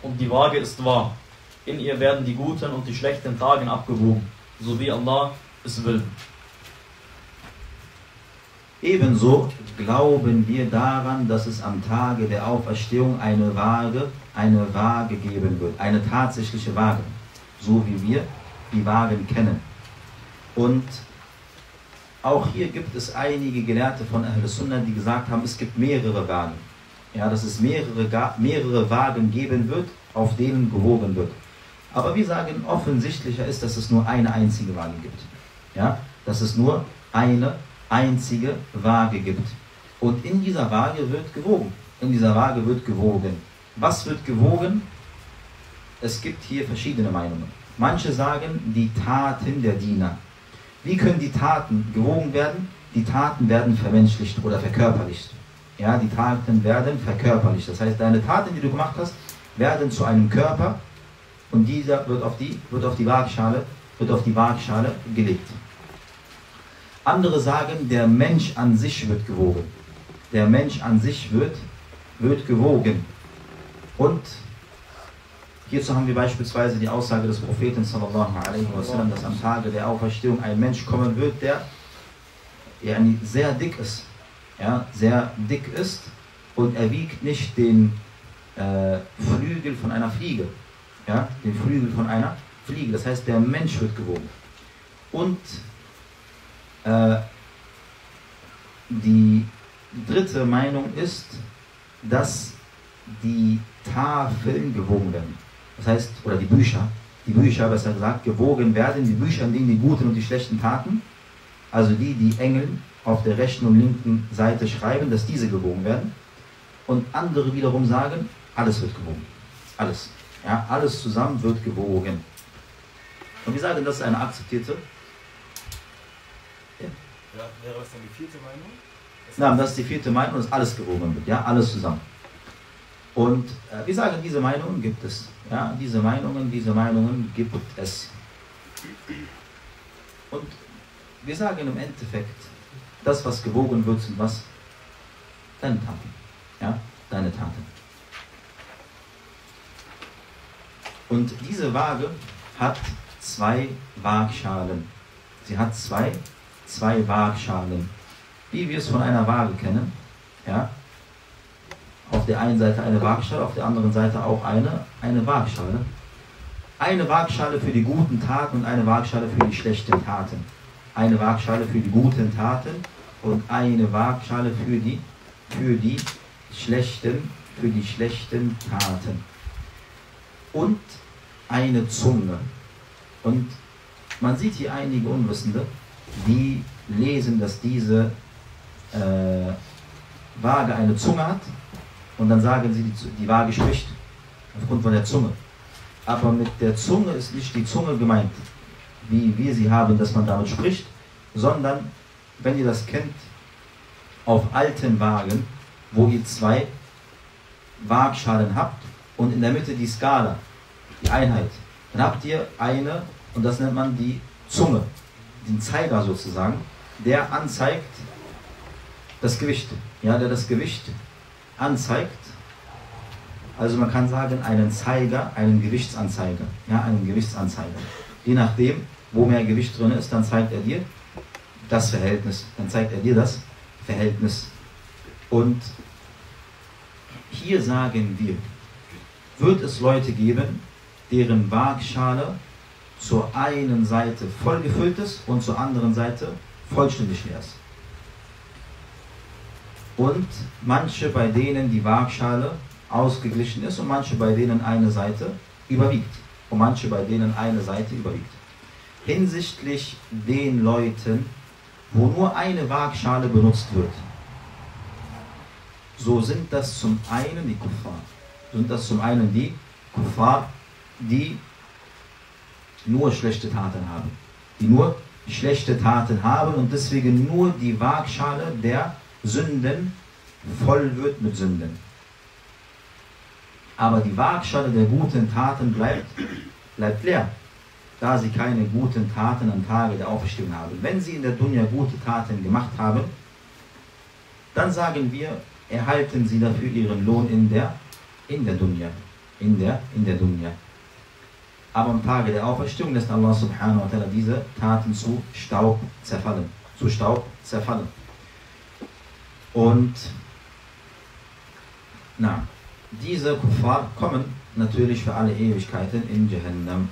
und die Waage ist wahr. In ihr werden die guten und die schlechten Taten abgewogen, so wie Allah es will. Ebenso glauben wir daran, dass es am Tage der Auferstehung eine Waage geben wird, eine tatsächliche Waage, so wie wir die Waagen kennen. Und auch hier gibt es einige Gelehrte von Ahl Sunnah, die gesagt haben, es gibt mehrere Waagen. Ja, dass es mehrere Waagen geben wird, auf denen gewogen wird. Aber wir sagen, offensichtlicher ist, dass es nur eine einzige Waage gibt. Ja, dass es nur eine einzige Waage gibt. Und in dieser Waage wird gewogen. In dieser Waage wird gewogen. Was wird gewogen? Es gibt hier verschiedene Meinungen. Manche sagen, die Taten der Diener. Wie können die Taten gewogen werden? Die Taten werden vermenschlicht oder verkörperlicht. Ja, die Taten werden verkörperlicht. Das heißt, deine Taten, die du gemacht hast, werden zu einem Körper und dieser wird auf die Waagschale gelegt. Andere sagen, der Mensch an sich wird gewogen. Der Mensch an sich wird gewogen. Und hierzu haben wir beispielsweise die Aussage des Propheten sallallahu alaihi wasallam, dass am Tage der Auferstehung ein Mensch kommen wird, der sehr dick ist. Ja, sehr dick ist und er wiegt nicht den Flügel von einer Fliege. Ja, den Flügel von einer Fliege. Das heißt, der Mensch wird gewogen. Und die dritte Meinung ist, dass die Tafeln gewogen werden. Das heißt, oder die Bücher besser gesagt, gewogen werden, die Bücher, in denen die guten und die schlechten Taten, also die Engel auf der rechten und linken Seite schreiben, dass diese gewogen werden. Und andere wiederum sagen, alles wird gewogen. Alles. Ja, alles zusammen wird gewogen. Und wir sagen, das ist eine akzeptierte. Ja. Wäre das dann die vierte Meinung? Nein, das ist die vierte Meinung, dass alles gewogen wird. Ja, alles zusammen. Und wir sagen, diese Meinungen gibt es. Ja, diese Meinungen gibt es. Und wir sagen im Endeffekt, das, was gewogen wird, sind was? Deine Taten. Ja, deine Taten. Und diese Waage hat zwei Waagschalen. Sie hat zwei Waagschalen. Wie wir es von einer Waage kennen. Ja, auf der einen Seite eine Waagschale, auf der anderen Seite auch eine Waagschale. Eine Waagschale für die guten Taten und eine Waagschale für die schlechten Taten. Eine Waagschale für die guten Taten und eine Waagschale für die schlechten Taten. Und eine Zunge. Und man sieht hier einige Unwissende, die lesen, dass diese Waage eine Zunge hat und dann sagen sie, die Waage spricht aufgrund von der Zunge. Aber mit der Zunge ist nicht die Zunge gemeint, wie wir sie haben, dass man damit spricht, sondern, wenn ihr das kennt, auf alten Wagen, wo ihr zwei Waagschalen habt und in der Mitte die Skala, die Einheit, dann habt ihr eine, und das nennt man die Zunge, den Zeiger sozusagen, der anzeigt das Gewicht, ja, der das Gewicht anzeigt. Also man kann sagen, einen Zeiger, einen Gewichtsanzeiger, ja, einen Gewichtsanzeiger. Je nachdem, wo mehr Gewicht drin ist, dann zeigt er dir das Verhältnis, Und hier sagen wir, wird es Leute geben, deren Waagschale zur einen Seite voll gefüllt ist und zur anderen Seite vollständig leer ist. Und manche, bei denen die Waagschale ausgeglichen ist und manche, bei denen eine Seite überwiegt. Hinsichtlich den Leuten, wo nur eine Waagschale benutzt wird, so sind das zum einen die Kuffar, die nur schlechte Taten haben, und deswegen nur die Waagschale der Sünden voll wird mit Sünden. Aber die Waagschale der guten Taten bleibt leer, da sie keine guten Taten am Tage der Auferstehung haben. Wenn sie in der Dunya gute Taten gemacht haben, dann sagen wir, erhalten sie dafür ihren Lohn in der Dunya. in der Dunya. Aber am Tage der Auferstehung lässt Allah subhanahu wa ta'ala diese Taten zu Staub zerfallen. Und diese Kuffar kommen natürlich für alle Ewigkeiten in Jahannam.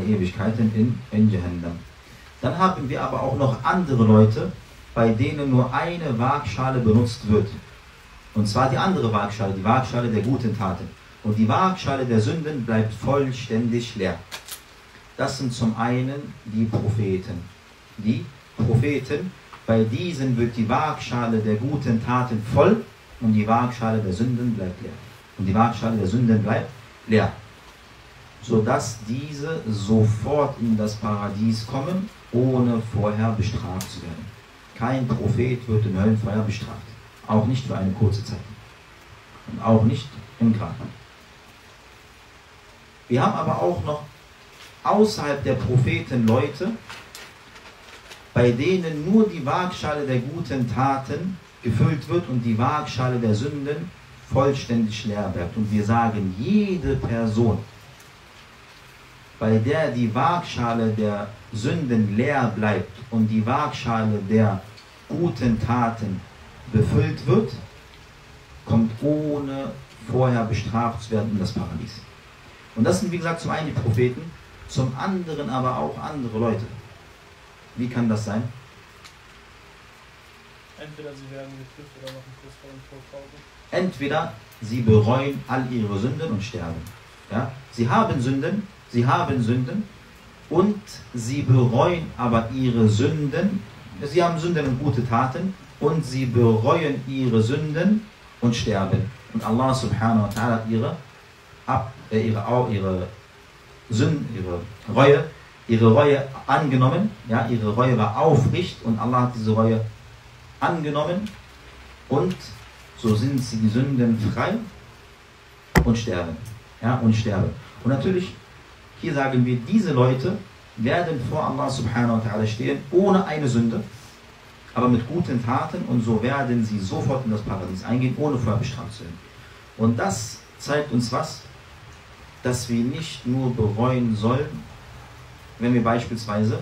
Dann haben wir aber auch noch andere Leute, bei denen nur eine Waagschale benutzt wird. Und zwar die andere Waagschale, die Waagschale der guten Taten. Und die Waagschale der Sünden bleibt vollständig leer. Das sind zum einen die Propheten. Die Propheten, bei diesen wird die Waagschale der guten Taten voll und die Waagschale der Sünden bleibt leer. Und die Waagschale der Sünden bleibt leer. Sodass diese sofort in das Paradies kommen, ohne vorher bestraft zu werden. Kein Prophet wird im Höllenfeuer bestraft. Auch nicht für eine kurze Zeit. Und auch nicht im Grab. Wir haben aber auch noch außerhalb der Propheten Leute, bei denen nur die Waagschale der guten Taten gefüllt wird und die Waagschale der Sünden vollständig leer bleibt. Und wir sagen, jede Person, bei der die Waagschale der Sünden leer bleibt und die Waagschale der guten Taten befüllt wird, kommt ohne vorher bestraft zu werden in das Paradies. Und das sind wie gesagt zum einen die Propheten, zum anderen aber auch andere Leute. Wie kann das sein? Entweder sie werden geprüft oder noch einen Kurs vor dem Tod kaufen. Entweder sie bereuen all ihre Sünden und sterben. Ja? Sie haben Sünden und sie bereuen aber ihre Sünden. Sie haben Sünden und gute Taten und sie bereuen ihre Sünden und sterben. Und Allah subhanahu wa ta'ala hat ihre Reue angenommen. Ja, ihre Reue war aufrichtig und Allah hat diese Reue angenommen und so sind sie die Sünden frei und sterben. Ja, und natürlich, hier sagen wir, diese Leute werden vor Allah subhanahu wa ta'ala stehen, ohne eine Sünde, aber mit guten Taten und so werden sie sofort in das Paradies eingehen, ohne vorher bestraft zu werden. Und das zeigt uns was? Dass wir nicht nur bereuen sollen, wenn wir beispielsweise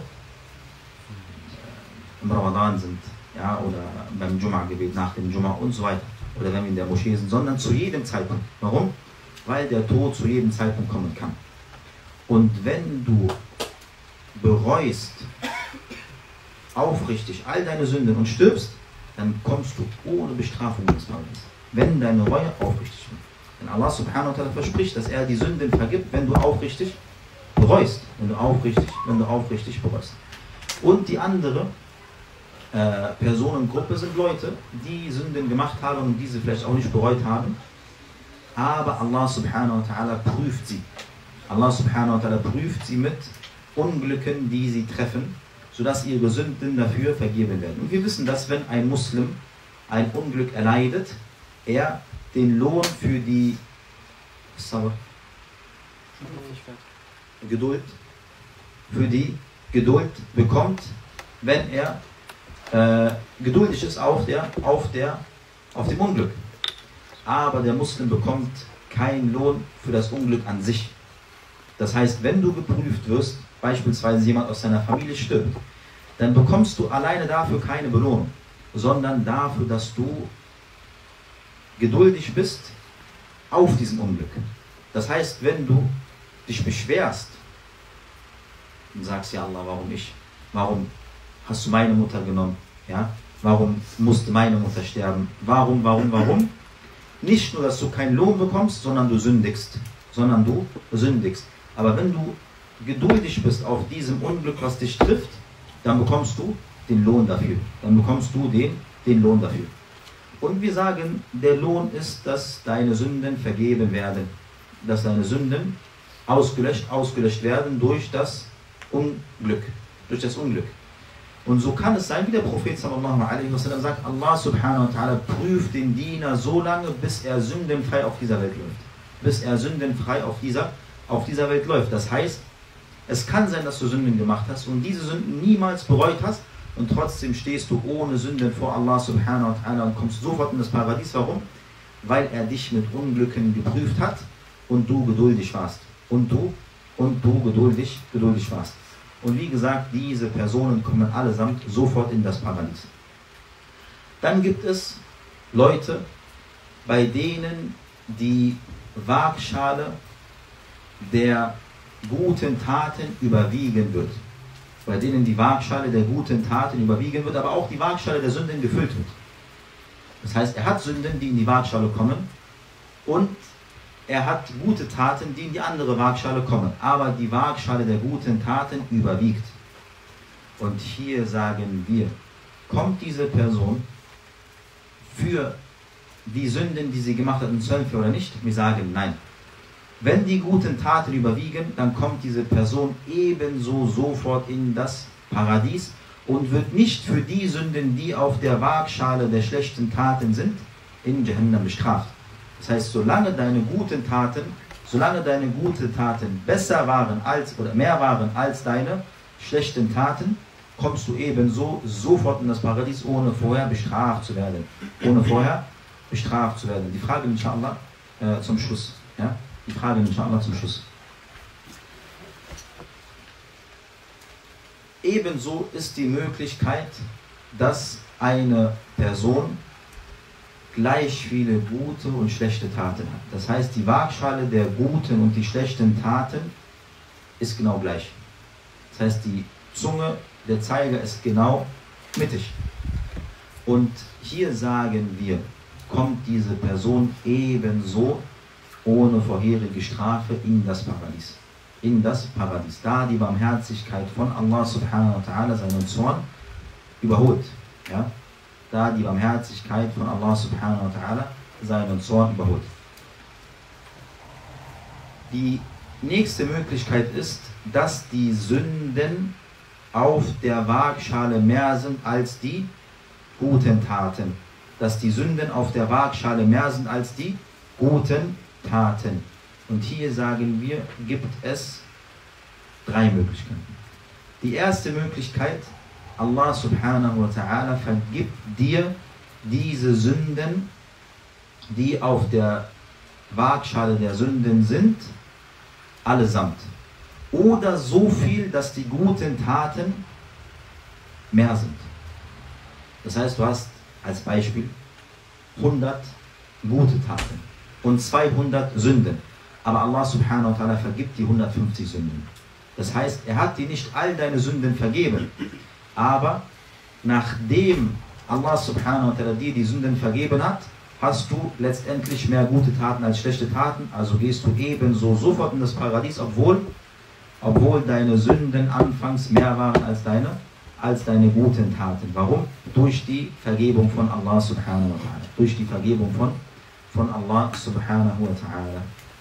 im Ramadan sind, ja, oder beim Jum'a-Gebet, nach dem Jum'a und so weiter, oder wenn wir in der Moschee sind, sondern zu jedem Zeitpunkt. Warum? Weil der Tod zu jedem Zeitpunkt kommen kann. Und wenn du bereust aufrichtig all deine Sünden und stirbst, dann kommst du ohne Bestrafung ins Paradies. Wenn deine Reue aufrichtig wird. Denn Allah subhanahu wa ta'ala verspricht, dass er die Sünden vergibt, wenn du aufrichtig bereust. Wenn du aufrichtig bereust. Und die andere Personengruppe sind Leute, die Sünden gemacht haben und diese vielleicht auch nicht bereut haben. Aber Allah subhanahu wa ta'ala prüft sie. Allah subhanahu wa ta'ala prüft sie mit Unglücken, die sie treffen, sodass ihre Sünden dafür vergeben werden. Und wir wissen, dass wenn ein Muslim ein Unglück erleidet, er den Lohn für die Geduld bekommt, wenn er geduldig ist auf dem Unglück. Aber der Muslim bekommt keinen Lohn für das Unglück an sich. Das heißt, wenn du geprüft wirst, beispielsweise jemand aus deiner Familie stirbt, dann bekommst du alleine dafür keine Belohnung, sondern dafür, dass du geduldig bist auf diesem Unglück. Das heißt, wenn du dich beschwerst und sagst, ja Allah, warum hast du meine Mutter genommen? Ja? Warum musste meine Mutter sterben? Warum? Nicht nur, dass du keinen Lohn bekommst, sondern du sündigst. Aber wenn du geduldig bist auf diesem Unglück, was dich trifft, dann bekommst du den Lohn dafür. Und wir sagen, der Lohn ist, dass deine Sünden vergeben werden. Dass deine Sünden ausgelöscht werden durch das Unglück. Und so kann es sein, wie der Prophet sallallahu alaihi wasallam sagt, Allah subhanahu wa ta'ala prüft den Diener so lange, bis er sündenfrei auf dieser Welt läuft. Das heißt, es kann sein, dass du Sünden gemacht hast und diese Sünden niemals bereut hast und trotzdem stehst du ohne Sünden vor Allah subhanahu wa ta'ala und kommst sofort in das Paradies. Warum? Weil er dich mit Unglücken geprüft hat und du geduldig warst. Und du geduldig warst. Und wie gesagt, diese Personen kommen allesamt sofort in das Paradies. Dann gibt es Leute, bei denen die Waagschale der guten Taten überwiegen wird. Bei denen die Waagschale der guten Taten überwiegen wird, aber auch die Waagschale der Sünden gefüllt wird. Das heißt, er hat Sünden, die in die Waagschale kommen, und er hat gute Taten, die in die andere Waagschale kommen. Aber die Waagschale der guten Taten überwiegt. Und hier sagen wir, kommt diese Person für die Sünden, die sie gemacht hat, ins Höllfeuer oder nicht? Wir sagen nein. Wenn die guten Taten überwiegen, dann kommt diese Person ebenso sofort in das Paradies und wird nicht für die Sünden, die auf der Waagschale der schlechten Taten sind, in Jahannam bestraft. Das heißt, solange deine guten Taten besser waren als oder mehr waren als deine schlechten Taten, kommst du ebenso sofort in das Paradies, ohne vorher bestraft zu werden. Die Frage inshallah zum Schluss. Ja? Die Frage inshallah zum Schluss. Ebenso ist die Möglichkeit, dass eine Person gleich viele gute und schlechte Taten hat. Das heißt, die Waagschale der guten und die schlechten Taten ist genau gleich. Das heißt, die Zunge, der Zeiger ist genau mittig. Und hier sagen wir, kommt diese Person ebenso ohne vorherige Strafe in das Paradies. In das Paradies. Da die Barmherzigkeit von Allah subhanahu wa ta'ala seinen Zorn überholt. Ja? Da die Barmherzigkeit von Allah subhanahu wa ta'ala seinen Zorn überholt. Die nächste Möglichkeit ist, dass die Sünden auf der Waagschale mehr sind als die guten Taten. Dass die Sünden auf der Waagschale mehr sind als die guten Taten. Und hier sagen wir, gibt es 3 Möglichkeiten. Die erste Möglichkeit, Allah subhanahu wa ta'ala vergibt dir diese Sünden, die auf der Waagschale der Sünden sind, allesamt. Oder so viel, dass die guten Taten mehr sind. Das heißt, du hast als Beispiel 100 gute Taten und 200 Sünden. Aber Allah subhanahu wa ta'ala vergibt die 150 Sünden. Das heißt, er hat dir nicht all deine Sünden vergeben. Aber nachdem Allah subhanahu wa ta'ala dir die Sünden vergeben hat, hast du letztendlich mehr gute Taten als schlechte Taten. Also gehst du ebenso sofort in das Paradies, obwohl deine Sünden anfangs mehr waren als deine guten Taten. Warum? Durch die Vergebung von Allah subhanahu wa ta'ala. Durch die Vergebung von Allah subhanahu wa ta'ala.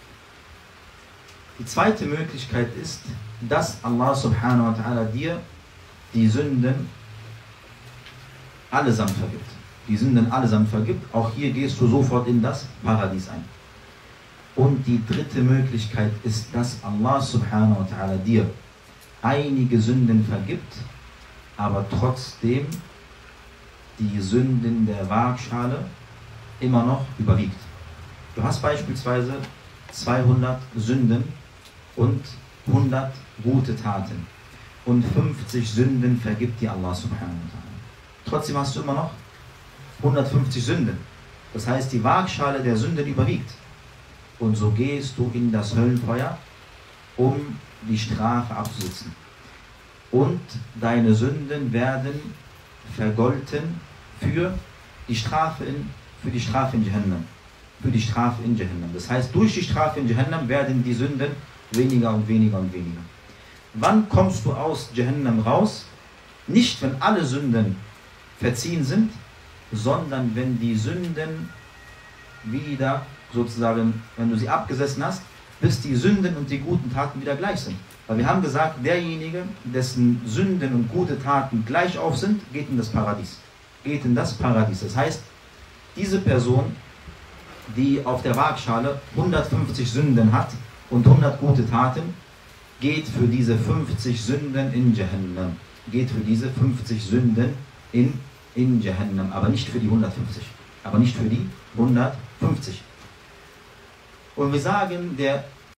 Die zweite Möglichkeit ist, dass Allah subhanahu wa ta'ala dir die Sünden allesamt vergibt. Auch hier gehst du sofort in das Paradies ein. Und die dritte Möglichkeit ist, dass Allah subhanahu wa ta'ala dir einige Sünden vergibt, aber trotzdem die Sünden der Waagschale immer noch überwiegt. Du hast beispielsweise 200 Sünden und 100 gute Taten. Und 50 Sünden vergibt dir Allah subhanahu wa ta'ala. Trotzdem hast du immer noch 150 Sünden. Das heißt, die Waagschale der Sünden überwiegt. Und so gehst du in das Höllenfeuer, um die Strafe abzusitzen. Und deine Sünden werden vergolten für die Strafe in Jahannam. Das heißt, durch die Strafe in Jahannam werden die Sünden weniger und weniger und weniger. Wann kommst du aus Jahannam raus? Nicht, wenn alle Sünden verziehen sind, sondern wenn die Sünden wieder sozusagen, wenn du sie abgesessen hast, bis die Sünden und die guten Taten wieder gleich sind. Weil wir haben gesagt, derjenige, dessen Sünden und gute Taten gleich auf sind, geht in das Paradies. Das heißt, diese Person, die auf der Waagschale 150 Sünden hat und 100 gute Taten, geht für diese 50 Sünden in Jahannam. In Jahannam, aber nicht für die 150. Und wir sagen, der